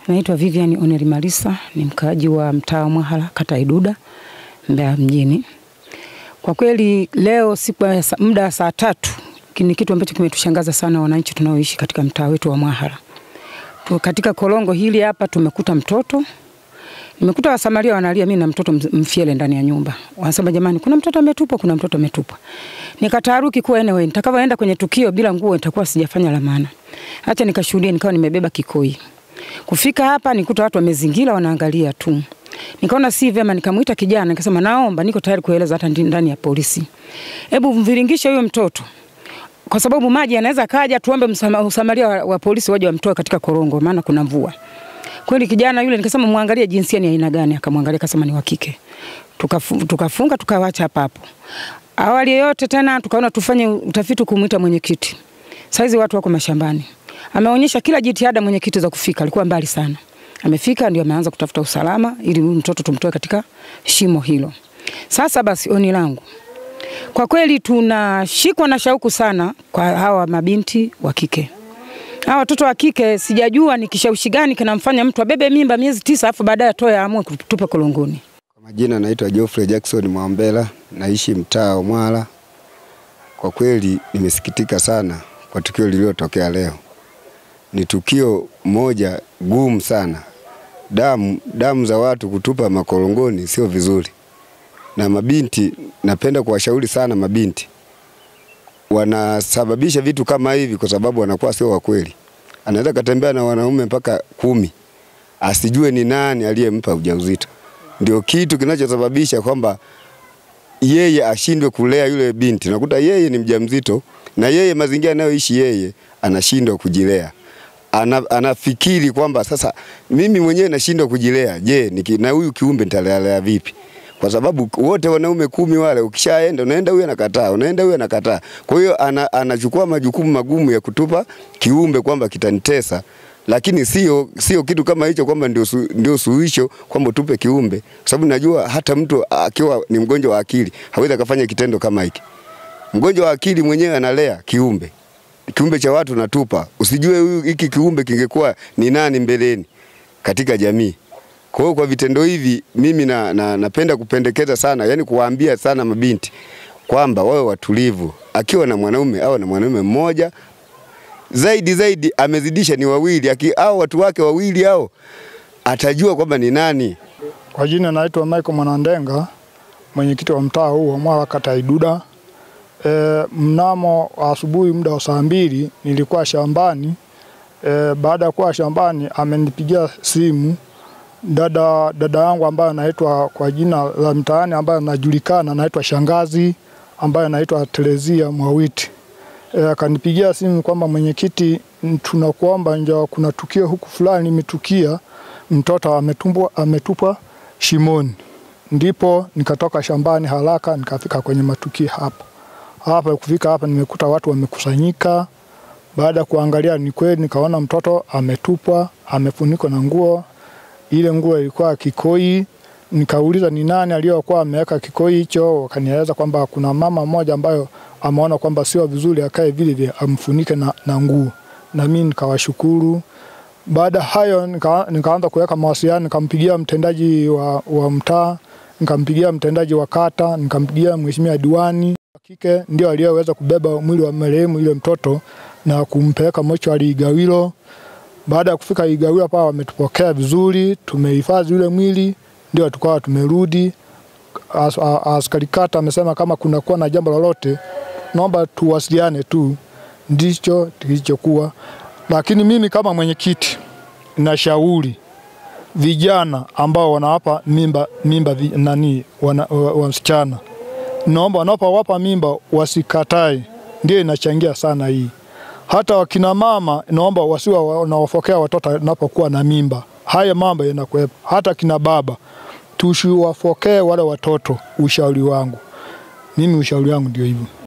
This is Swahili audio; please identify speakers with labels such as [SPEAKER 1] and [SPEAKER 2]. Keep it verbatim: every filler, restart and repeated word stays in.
[SPEAKER 1] Naitwa Vivian Oneri Malisa, ni mkaaji wa mtaa wa Mwahala, kata Iduda, Mbeya mjini. Kwa kweli leo siku ya muda wa saa tatu ni kitu ambacho kimetushangaza sana wananchi tunaoishi katika mtaa wetu wa Mwahala. Katika korongo hili hapa tumekuta mtoto. Nimekuta wasamaria wanalia, mimi na mtoto mfiele ndani ya nyumba. Wanasema jamani, kuna mtoto ametupwa, kuna mtoto ametupwa. Nikataharuki kwa anyway, nitakavyoenda kwenye tukio bila nguo nitakuwa sijafanya la maana. Acha nikashuhudia, nikawa nimebeba kikoi. Kufika hapa nikuta watu wamezingira wanaangalia tu. Nikaona si vyema, nikamuita kijana nikasema naomba, niko tayari kueleza hata ndani ya polisi. Hebu mviringishe huyo mtoto. Kwa sababu maji yanaweza kaja, tuombe msamaria wa, wa polisi waje wamtoe katika korongo maana kuna mvua. Kweli kijana yule nikasema muangalie jinsia ni aina gani, akamwangalia akasema ni wa kike. Tukafunga tukafunga tukawaacha hapa hapo. Awali yote tena tukaona tufanye utafiti kumuita mwenyekiti. Saizi watu wako mashambani. Ameonyesha kila jitihada mwenyekiti za kufika, alikuwa mbali sana. Amefika ndio ameanza kutafuta usalama ili mtoto tumtoe katika shimo hilo. Sasa basi oni langu, kwa kweli tunashikwa na shauku sana kwa hawa mabinti wa kike. Hawa watoto wa kike sijajua ni kishawishi gani kinamfanya mtu abebe mimba miezi tisa afu baadaye atoe aamue kutupa kolongoni.
[SPEAKER 2] Kwa majina naitwa Geoffrey Jackson Mwambela, naishi mtaa wa Mwahala. Kwa kweli nimesikitika sana kwa tukio lililotokea leo. Ni tukio moja gumu sana. Damu damu za watu kutupa makolongoni sio vizuri. Na mabinti, napenda kuwashauri sana mabinti. Wanasababisha vitu kama hivi kwa sababu wanakuwa sio wa kweli. Anaweza katembea na wanaume mpaka kumi. Asijue ni nani aliyempa ujauzito. Ndio kitu kinachosababisha kwamba yeye ashindwe kulea yule binti. Nakuta yeye ni mjamzito na yeye mazingira anayoishi yeye anashindwa kujilea. Ana, anafikiri kwamba sasa mimi mwenyewe nashindwa kujilea. Je, niki, na huyu kiumbe nitalea vipi? Kwa sababu wote wanaume kumi wale ukishaenda unaenda huyu anakataa, unaenda huyu anakataa. Kwa hiyo ana, anachukua majukumu magumu ya kutupa kiumbe kwamba kitanitesa, lakini sio sio kitu kama hicho kwamba ndio su, ndio suluhisho kwamba tupe kiumbe. Kwa sababu najua hata mtu akiwa ni mgonjwa wa akili hawezi kufanya kitendo kama hiki. Mgonjwa wa akili mwenyewe analea kiumbe. Kiumbe cha watu natupa. Usijue huyu hiki kiumbe kingekuwa ni nani mbeleni katika jamii. Kwa hiyo kwa vitendo hivi mimi na, na napenda kupendekeza sana, yani kuwaambia sana mabinti kwamba wawe watulivu. Akiwa na mwanaume au na mwanaume mmoja, zaidi zaidi amezidisha ni wawili, aki au watu wake wawili hao atajua kwamba ni nani.
[SPEAKER 3] Kwa jina naitwa Michael Mwanandenga, mwenyekiti wa mtaa huu wa Mwahala, kata Iduda. E, mnamo asubuhi muda wa saa mbili nilikuwa shambani. E, baada ya kuwa shambani amenipigia simu dada dada yangu ambaye anaitwa kwa jina la mtaani ambaye anajulikana anaitwa Shangazi, ambaye anaitwa Terezia Mwawiti. E, akanipigia simu kwamba mwenyekiti, tunakuomba njoo, kuna tukio huku fulani limetukia, mtoto ametumbwa ametupwa shimoni. Ndipo nikatoka shambani haraka nikafika kwenye matukio hapo. Hapa kufika hapa nimekuta watu wamekusanyika. Baada kuangalia ni kweli nikaona mtoto ametupwa, amefunikwa na nguo. Ile nguo ilikuwa kikoi. Nikauliza ni nani aliyokuwa ameweka kikoi hicho, wakanieleza kwamba kuna mama mmoja ambayo ameona kwamba sio vizuri akae vile vile amfunike na, na nguo. Na mimi nikawashukuru. Baada hayo nika, nikaanza kuweka mawasiliano, nikampigia mtendaji wa, wa mtaa, nikampigia mtendaji wa kata, nikampigia mheshimiwa diwani. Kike ndio aliyeweza kubeba mwili wa marehemu ile mtoto na kumpeleka mochwari Igawilo. Baada ya kufika Igawilo hapa wametupokea vizuri, tumehifadhi yule mwili, ndio tukawa tumerudi. As, askari kata amesema kama kuna kuwa na jambo lolote naomba tuwasiliane tu, ndicho kilichokuwa. Lakini mimi kama mwenyekiti nashauri vijana ambao wanawapa mimba mimba nani wana, wasichana, naomba wanapowapa mimba wasikatae, ndio inachangia sana hii. Hata wakina mama naomba wasiwe wanawafokea watoto wanapokuwa na mimba. Haya mambo yanakuwepo. Hata kina baba tusiwafokee wale watoto. Ushauri wangu mimi ushauri wangu ndio hivyo.